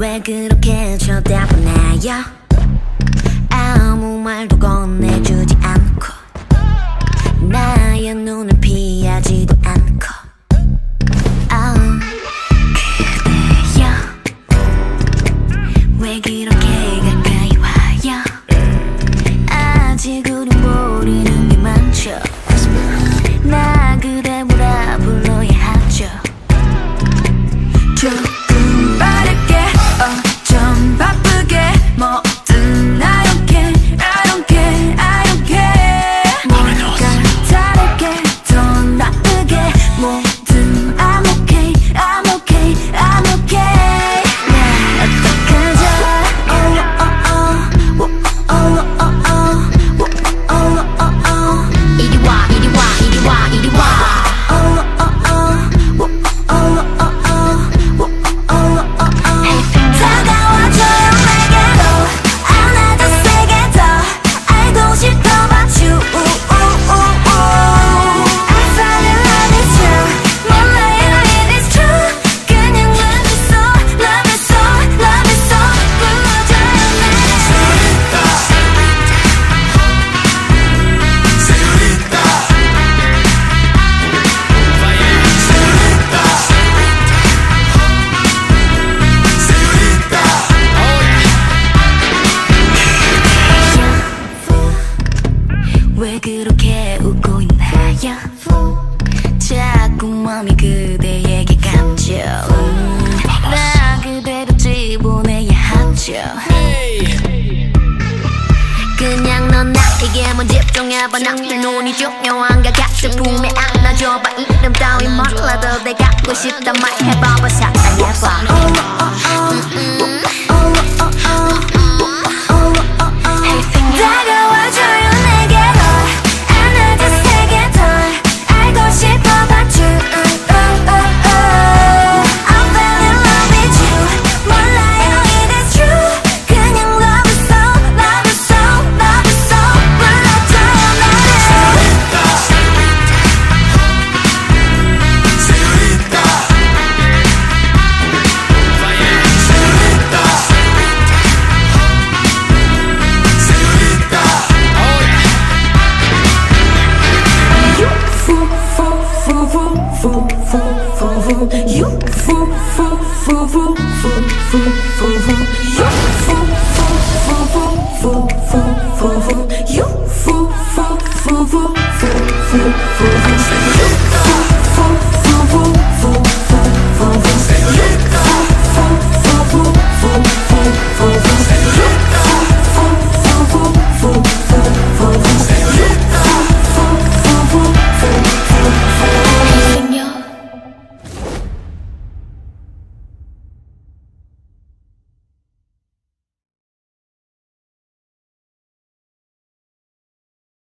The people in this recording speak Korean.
왜 그렇게 쳐다보나요? 아무 말도 건네주지 않고 나의 눈을 피하지도 않고 그대여 왜 그렇게 가까이 와요? 아직 우린 모르는 게 많죠. 나 그대 뭐라 불러야 하죠. 조금 빠르게 좀 바쁘게 뭐든 I don't care, I don't care, I don't care. 뭔가 다르게 더 나쁘게 뭐든 I'm okay, I'm okay, I'm okay. 나 어떡하죠? Oh oh oh, oh oh oh, oh oh oh. 이리 와, 이리 와, 이리 와, 이리 와. Oh oh oh, oh oh oh. 다가와줘요 내게로 안아줘 세게 더 알고 싶어 about you. I fall in love with you. 몰라요 it is true. 그냥 love it so, love it so, love it so. 불러줘요 내게. Senorita, 왜 그렇게 웃고 있나요? 자꾸 맘이 그대에게 감죠. 나 그대로 집어내야 하죠. 그냥 넌 나에게만 집중해봐. 나의 눈이 중요한 것 같아. 품에 안아줘봐. 이름 따위 몰라도 내가 갖고 싶단 말 해봐봐. 사랑해봐.